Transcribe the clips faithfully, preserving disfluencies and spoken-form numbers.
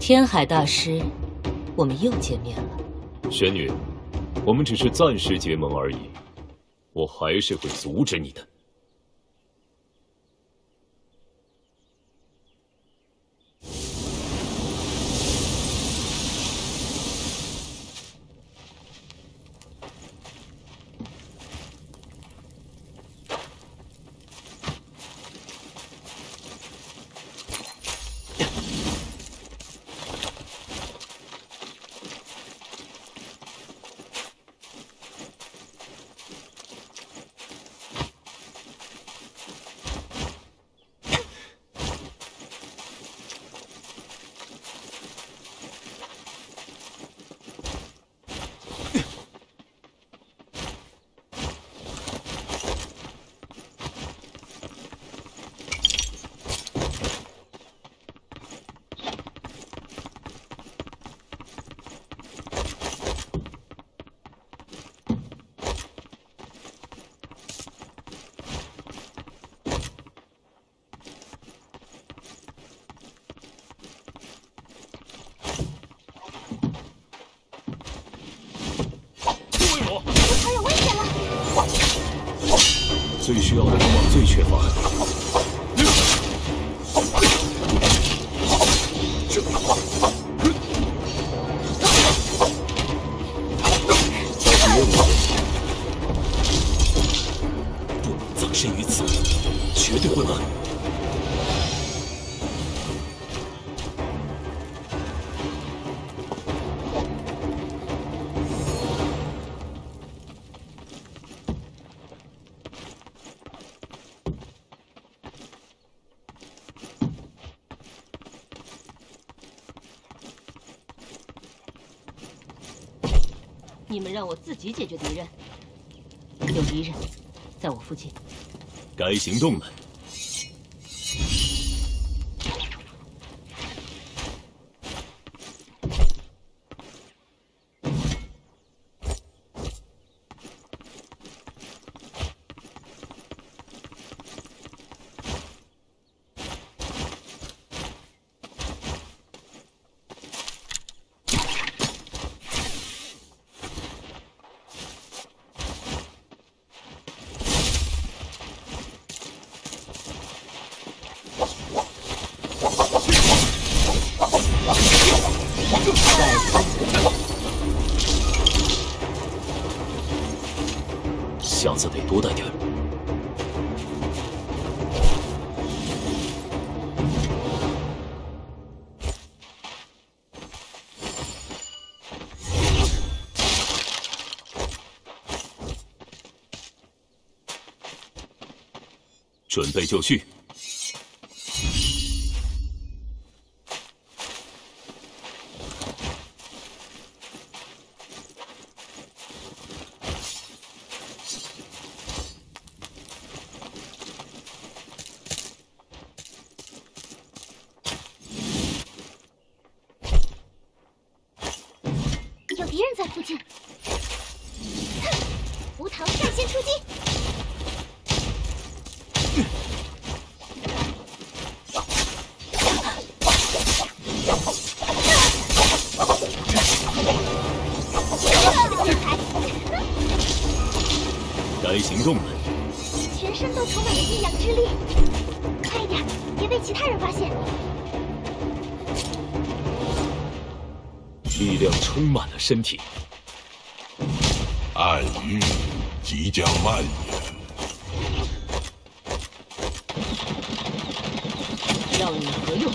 天海大师，我们又见面了。 玄女，我们只是暂时结盟而已，我还是会阻止你的。 最需要的往往最缺乏。这不能葬身于此，绝对不能。 你们让我自己解决敌人，有敌人在我附近， 该行动了。下次得多带点儿。准备就绪。 有敌人在附近，无糖率先出击。 该行动了。 全身都充满了阴阳之力，快一点，别被其他人发现。 力量充满了身体， 暗域即将蔓延。 让你何用？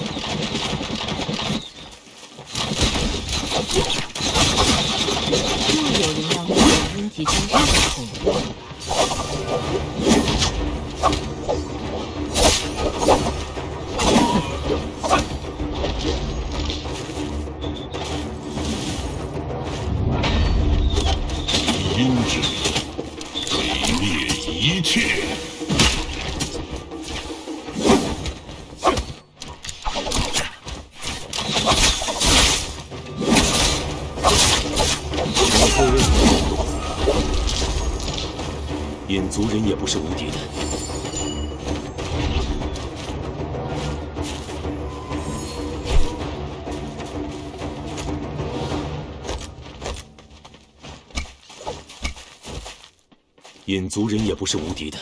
又有人让我的阴极攻势恐怖了。 阴之力毁灭一切。 隐族人也不是无敌的。 隐族人也不是无敌的。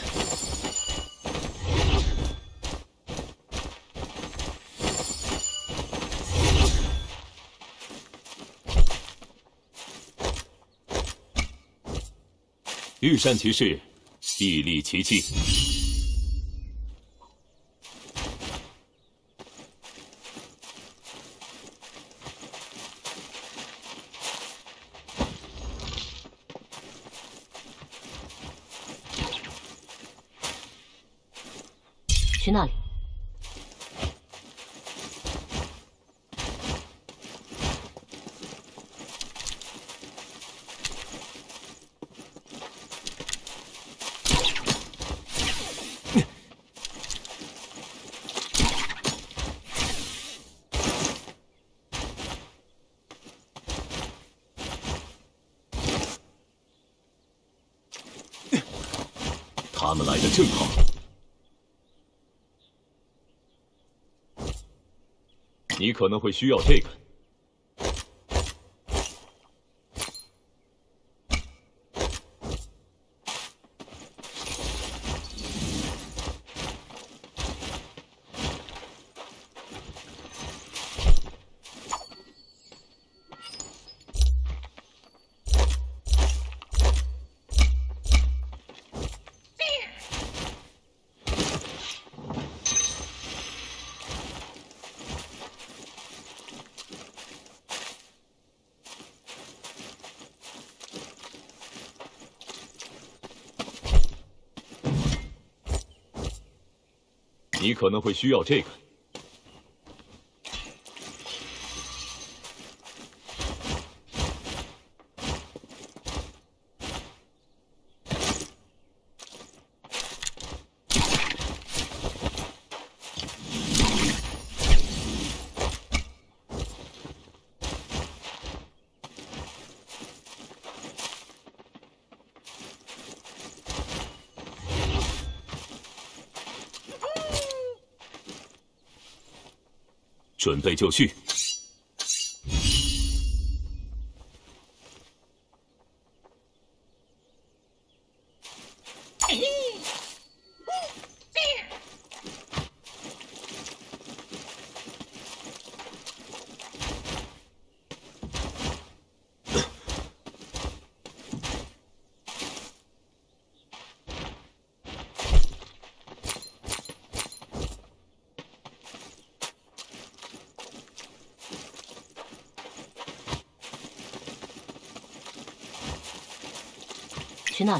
御膳其事，必利其器。 去那里。 他们来的正好。 你可能会需要这个。你可能会需要这个。准备就绪。 去那里。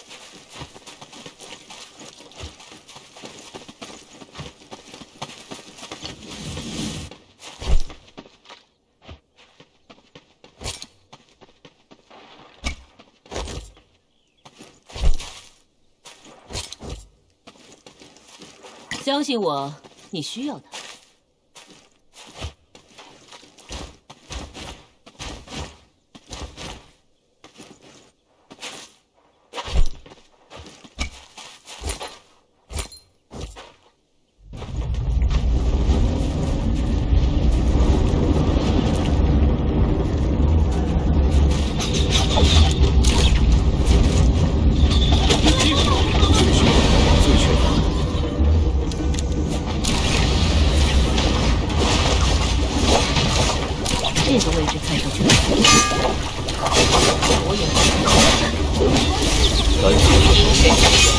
相信我，你需要的。 这个位置看上去不错，我也担心。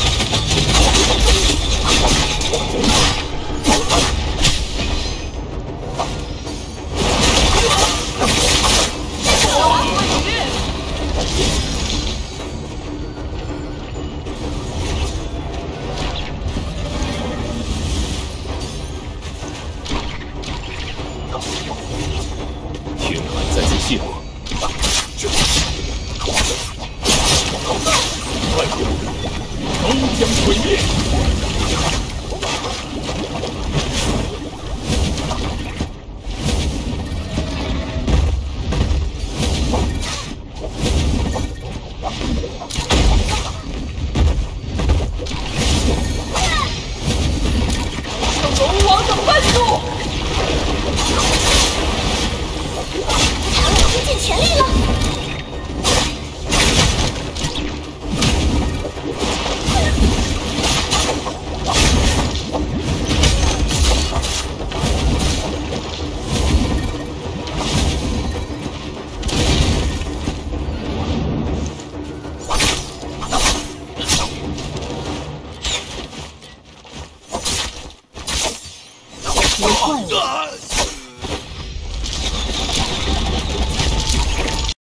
天海再次熄火。终将毁灭。 龙王的愤怒！ 他们拼尽全力了。 这些怪物